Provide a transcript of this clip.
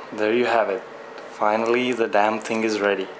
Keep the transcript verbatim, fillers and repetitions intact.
There you have it. Finally, the damn thing is ready.